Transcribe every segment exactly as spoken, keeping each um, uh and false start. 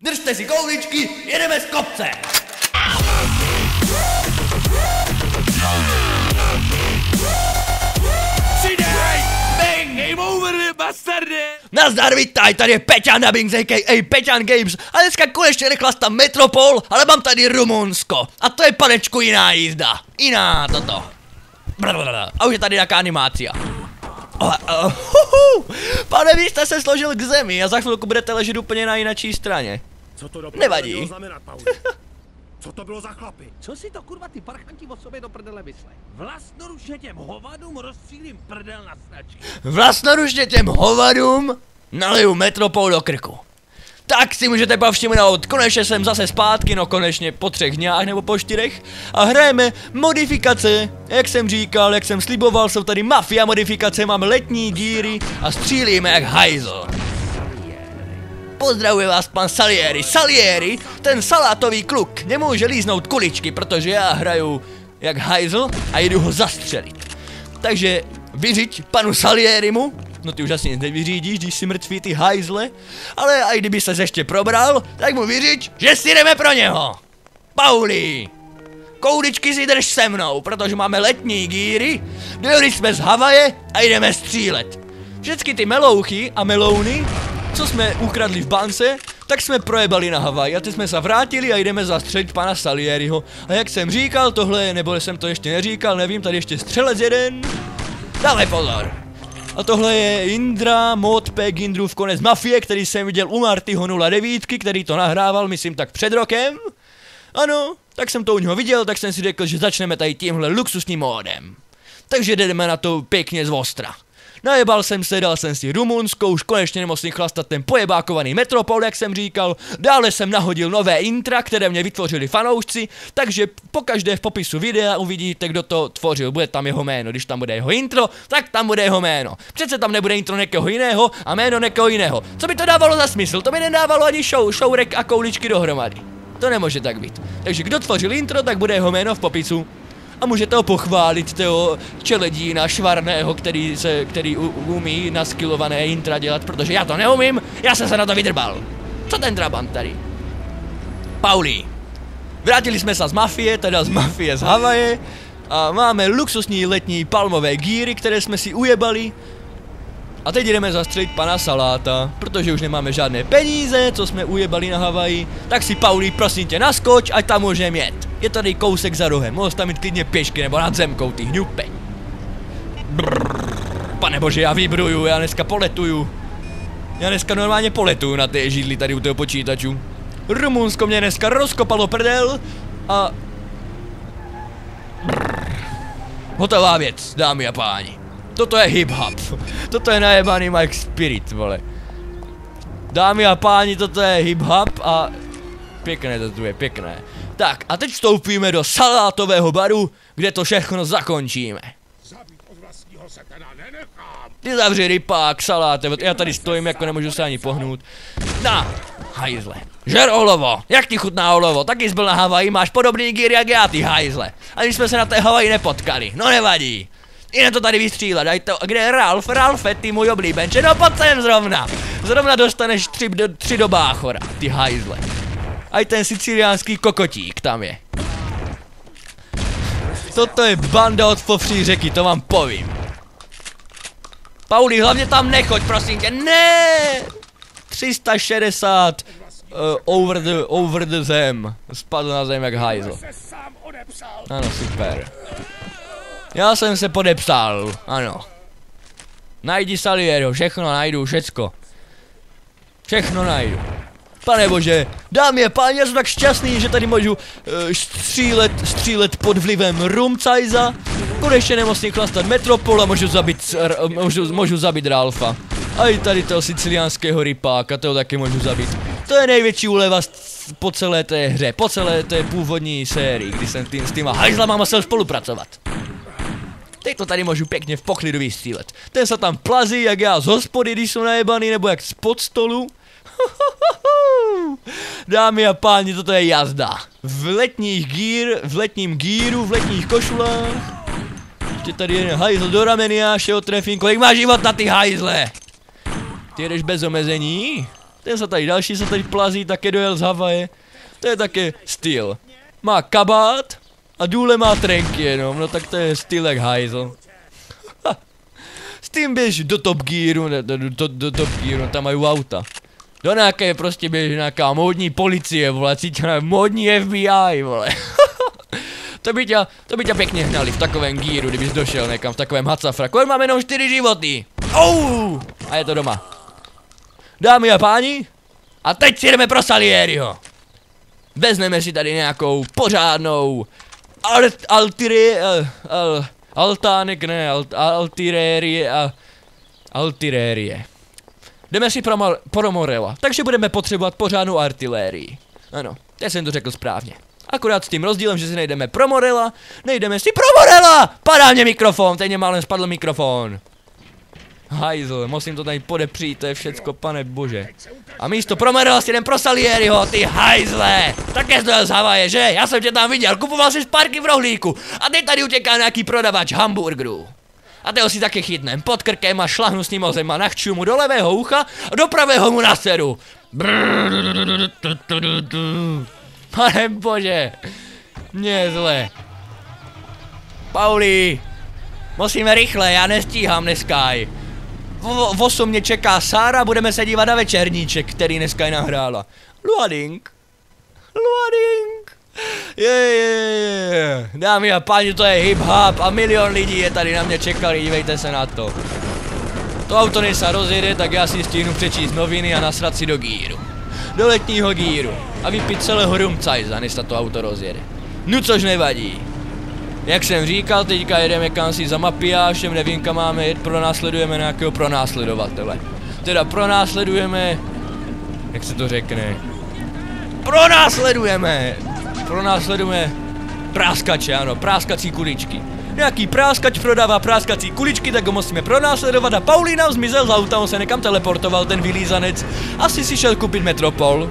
Držte si kouličky, jedeme z kopce! Přidej! Bang! Game over, bastarde! Nazdar, vítaj, tady je Peťan Dubbings, a k a. Peťan Games. A dneska konečně nechlastám Metropol, ale mám tady Rumunsko. A to je, panečku, jiná jízda. Jiná toto. A už je tady nějaká animácia. Oh, oh, uh, pane, vy jste se složil k zemi a za chvilku budete ležet úplně na jináčí straně. Co to do Nevadí. Mělo znamenat, Pauli? Co to bylo za chlapy? Co si to kurva ty parchanti o sobě do prdele myslej? Vlastnoručně těm hovadům rozstřílím prdel na snačky. Vlastnoručně těm hovadům naliju Metropol do krku. Tak si můžete povšimnout, konečně jsem zase zpátky, no konečně po třech dňách nebo po čtyřech. A hrajeme modifikace, jak jsem říkal, jak jsem sliboval, jsou tady mafia modifikace, máme letní díry a střílíme jak hajzl. Pozdravuje vás pan Salieri. Salieri, ten salátový kluk, nemůže líznout kuličky, protože já hraju jak hajzl a jdu ho zastřelit. Takže vyřiď panu Salierimu. No ty už asi nic nevyřídíš, když si mrtví ty hajzle. Ale a kdyby ses ještě probral, tak mu vyřiď, že si jdeme pro něho. Pauli, kouličky si drž se mnou, protože máme letní gíry. Dojeli jsme z Havaje a jdeme střílet. Všechny ty melouchy a melouny, co jsme ukradli v bance, tak jsme projebali na Havaj a teď jsme se vrátili a jdeme zastřelit pana Salieriho. A jak jsem říkal, tohle, nebo jsem to ještě neříkal, nevím, tady ještě střelec jeden. Dávej pozor. A tohle je Indra, modpack Indrův konec mafie, který jsem viděl u Martyho nula devět, který to nahrával, myslím tak před rokem. Ano, tak jsem to u něho viděl, tak jsem si řekl, že začneme tady tímhle luxusním módem. Takže jdeme na to pěkně z ostra. Najebal jsem se, dal jsem si Rumunsko, už konečně nemusím chlastat ten pojebákovaný Metropol, jak jsem říkal. Dále jsem nahodil nové intra, které mě vytvořili fanoušci, takže pokaždé v popisu videa uvidíte, kdo to tvořil. Bude tam jeho jméno, když tam bude jeho intro, tak tam bude jeho jméno. Přece tam nebude intro někoho jiného a jméno někoho jiného. Co by to dávalo za smysl? To by nedávalo ani show, showrek a kouličky dohromady. To nemůže tak být. Takže kdo tvořil intro, tak bude jeho jméno v popisu. A můžete ho pochválit, toho čeledína švarného, který, se, který u, umí naskilované intra dělat, protože já to neumím, já jsem se na to vydrbal. Co ten trabant tady? Pauli. Vrátili jsme se z mafie, teda z mafie z Havaje. A máme luxusní letní palmové gíry, které jsme si ujebali. A teď jdeme zastřelit pana Saláta, protože už nemáme žádné peníze, co jsme ujebali na Havaji. Tak si, Pauli, prosím tě, naskoč, ať tam můžeme jet. Je tady kousek za rohem, mohl tam jít klidně pěšky nebo nad zemkou, ty hňupe. Brrr, pane bože, já vibruju, já dneska poletuju. Já dneska normálně poletuju na té židli tady u toho počítaču. Rumunsko mě dneska rozkopalo prdel a... Brrr. Hotová věc, dámy a páni. Toto je hip-hop. Toto je najebaný Mike Spirit, vole. Dámy a páni, toto je hip-hop a... Pěkné to tu je, pěkné. Tak, a teď vstoupíme do salátového baru, kde to všechno zakončíme. Ty zavři rypák, saláte, já tady stojím, jako nemůžu se ani pohnout. Na, hajzle. Žer olovo, jak ti chutná olovo, taky jsi byl na Havaji, máš podobný gír jak já, ty hajzle. Ani jsme se na té Havaji nepotkali, no nevadí. Jdem to tady vystřílet, daj to, kde je Ralf, Ralfe, ty můj oblíbenče, no pojď sem zrovna. Zrovna dostaneš tři do, tři do báchora, ty hajzle. A ten siciliánský kokotík tam je. Toto je banda od Fofří řeky, to vám povím. Pauli, hlavně tam nechoď, prosím tě, ne! tři sta šedesát uh, over the, over the zem. Spadl na zem jak hajzl. Ano, super. Já jsem se podepsal, ano. Najdi Salieriho, všechno najdu, všecko. Všechno najdu. Pane bože, dámy a páni, já jsem tak šťastný, že tady můžu uh, střílet, střílet pod vlivem Rumcajza. Konečně nemusím chlastat Metropol a můžu zabít, uh, můžu, můžu zabít Ralfa. A i tady toho siciliánského rypáka, toho taky můžu zabít. To je největší úleva po celé té hře, po celé té původní sérii, kdy jsem tým, s týma hajzlama musel spolupracovat. Teď to tady můžu pěkně v poklidu vystřílet. Ten se tam plazí, jak já z hospody, když jsou najebaný, nebo jak spod stolu. Dámy a páni, toto je jazda. V letních gír, v letním gíru, v letních košulách. Ještě tady jeden hajzl do rameny, já šeho trefím. Kolik má život na ty hajzle? Ty jedeš bez omezení? Ten se tady, další se tady plazí, také dojel z Havaje. To je také styl. Má kabát a důle má trenky jenom, no tak to je styl jak hajzl. S tím běž do Top Gearu, ne, do, do, do Top Gearu, tam mají auta. Do nějaké prostě běž nějaká módní policie, vole, cítě módní F B I, vole. To by tě, to by tě pěkně hnali v takovém gíru, kdybys došel někam v takovém hacafraku. On mám jenom čtyři životy. Oh! A je to doma. Dámy a páni, a teď si jdeme pro Salieriho. Vezmeme si tady nějakou pořádnou alt, altiri, uh, uh, altánek, ne, alt, altirérie a altirérie. Jdeme si pro, pro Morela, takže budeme potřebovat pořádnou artilérii. Ano, teď jsem to řekl správně. Akorát s tím rozdílem, že si nejdeme pro Morela, nejdeme si pro Morela! Padá mě mikrofon, teď mě málem spadl mikrofon. Hajzl, musím to tady podepřít, to je všecko, pane bože. A místo pro Morela si jdem pro Salieriho, ty hajzle! Také jsi z Havaje, že? Já jsem tě tam viděl, kupoval si spárky v rohlíku a teď tady utěká nějaký prodavač hamburgerů. A toho si taky chytnem pod krkem a šlahnu s ním o zem a nachču mu do levého ucha a do pravého mu naseru. Pane bože, mě je zle. Pauli, musíme rychle, já nestíhám dneska. V, v osm mě čeká Sára, budeme se dívat na večerníček, který dneska je nahrála. Loading. Loading. Je, je, je. Dámy a páni, to je hip-hop a milion lidí je tady na mě čekali, dívejte se na to. To auto než se rozjede, tak já si stihnu přečíst noviny a nasrat si do gíru. Do letního gíru a vypít celého rumcajza, než se to auto rozjede. No což nevadí. Jak jsem říkal, teďka jedeme kam si za mapiášem, nevím kam máme jet, pronásledujeme nějakého pronásledovatele. Teda pronásledujeme, jak se to řekne, pronásledujeme, pronásledujeme práskače, ano, práskací kuličky. Nějaký práskač prodává práskací kuličky, tak ho musíme pronásledovat a Paulína zmizel z auta, on se někam teleportoval, ten vylízanec. Asi si šel koupit Metropol.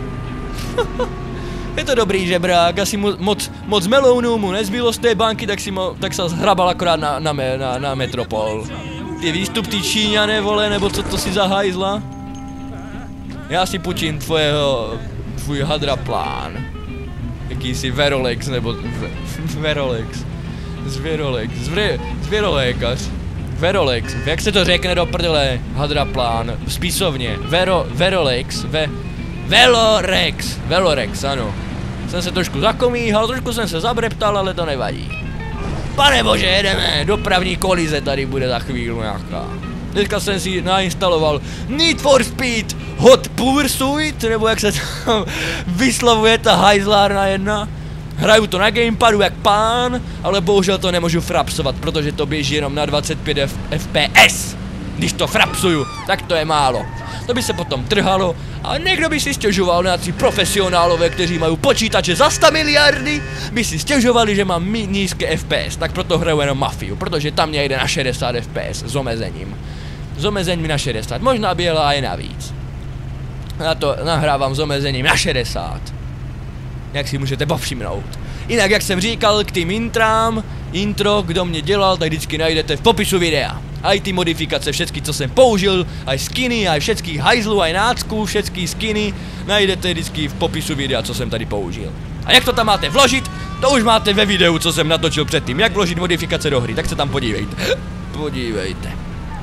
Je to dobrý žebrák, asi mu, moc, moc melounů mu nezbylo z té banky, tak, si mo, tak se zhrabal akorát na, na, na, na Metropol. Ty výstup ty Číňané, vole, nebo co to si za hajzla? Já si půjčím tvojeho, tvůj hadraplán. Jakýsi Verolex, nebo Verolex. Zvěrolex, zvě, zvěrolékař. Verolex, jak se to řekne do prdele, hadraplán, spisovně, Vero, Verolex, ve, Velorex, Velorex, ano. Jsem se trošku zakomíhal, trošku jsem se zabreptal, ale to nevadí. Pane bože, jedeme, dopravní kolize tady bude za chvíli nějaká. Dneska jsem si nainstaloval Need for Speed Hot Pursuit, nebo jak se tam vyslovuje ta hajzlárna jedna. Hraju to na gamepadu jak pán, ale bohužel to nemůžu frapsovat, protože to běží jenom na dvacet pět F P S. Když to frapsuju, tak to je málo. To by se potom trhalo a někdo by si stěžoval, nějací profesionálové, kteří mají počítače za sto miliardy, by si stěžovali, že mám nízké F P S, tak proto hraju jenom Mafiu, protože tam mě jde na šedesát F P S s omezením. S omezením na šedesát, možná by jela i navíc. Já to nahrávám s omezením na šedesát. Jak si můžete povšimnout. Jinak, jak jsem říkal, k tým intrám, intro, kdo mě dělal, tak vždycky najdete v popisu videa. A i ty modifikace, všechny, co jsem použil, aj skiny, aj všetkých hajzlů, aj nácků, všetky skiny, najdete vždycky v popisu videa, co jsem tady použil. A jak to tam máte vložit, to už máte ve videu, co jsem natočil předtím, jak vložit modifikace do hry, tak se tam podívejte. Podívejte.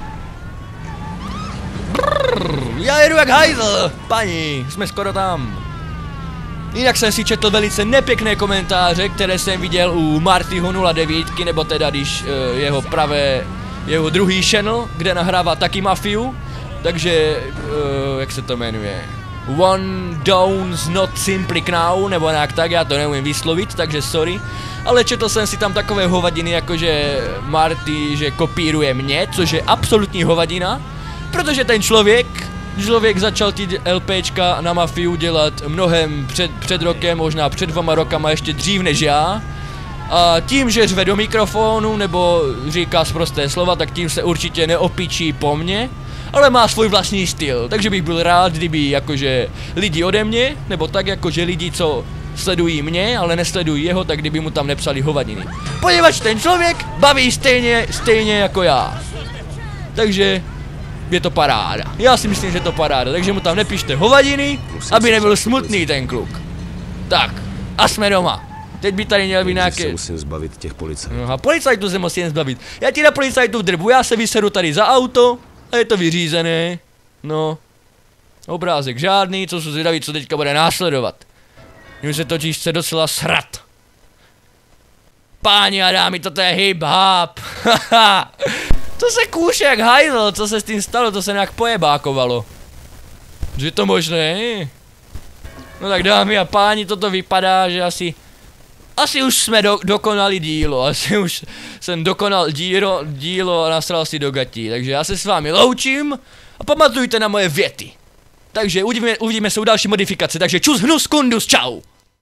Brrr, já jedu jak hajzl, paní, jsme skoro tam. Jinak jsem si četl velice nepěkné komentáře, které jsem viděl u Martyho nula devět, nebo teda když uh, jeho pravé, jeho druhý channel, kde nahrává taky Mafiu. Takže, uh, jak se to jmenuje? One Downs Not Simply Now, nebo nějak tak, já to neumím vyslovit, takže sorry. Ale četl jsem si tam takové hovadiny, jakože Marty, že kopíruje mě, což je absolutní hovadina. Protože ten člověk, člověk začal ty LPčka na Mafiu dělat mnohem před, před rokem, možná před dvoma rokama, ještě dřív než já. A tím, že řve do mikrofonu nebo říká sprosté slova, tak tím se určitě neopičí po mně, ale má svůj vlastní styl, takže bych byl rád, kdyby jakože lidi ode mě, nebo tak jakože lidi, co sledují mě, ale nesledují jeho, tak kdyby mu tam nepsali hovadiny. Poněvadž ten člověk baví stejně, stejně jako já. Takže je to paráda. Já si myslím, že je to paráda, takže mu tam nepište hovadiny, aby nebyl smutný ten kluk. Tak, a jsme doma. Teď by tady měl být nějaké... se musím zbavit těch policajtů. No a policajtů se musím zbavit. Já ti na policajtů drbu, já se vyseru tady za auto a je to vyřízené. No. Obrázek žádný, co jsou zvědaví, co teďka bude následovat. Už se totiž chce docela srat. Páni a dámy, toto je hip-hop. To se kůše jak hajzl, co se s tím stalo, to se nějak pojebákovalo. Že to možné? No tak dámy a páni, toto vypadá, že asi... Asi už jsme do, dokonali dílo, asi už jsem dokonal dílo, dílo a nasral si do gatí, takže já se s vámi loučím a pamatujte na moje věty. Takže uvidíme, uvidíme se u další modifikace, takže čus, hnus, kundus, čau!